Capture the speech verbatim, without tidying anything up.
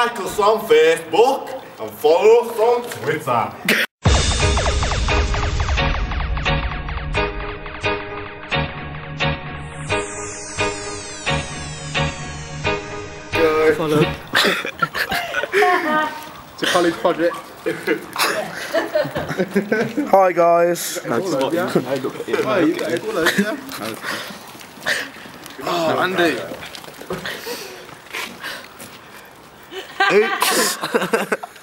like us on Facebook and follow us on Twitter. Follow. It's a college project. Hi guys. No, it's not. Yeah. Oh, you got it all over, yeah? Oh, Andy. Oops.